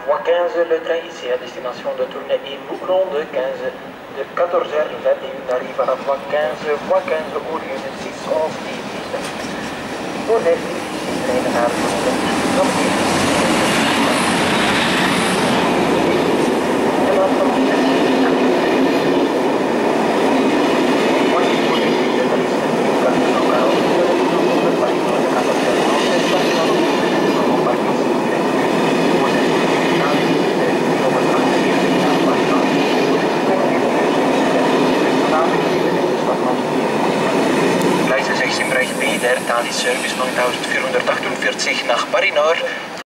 voie 15, le train ici à destination de Tournai et Moulon de 15 de 14h21 arrive à la voie 15 au lieu de 6, 11 et 10. Voor de treinen naar Gleise 16 Bereich B, der Thalys Service 9448 nach Paris Nord.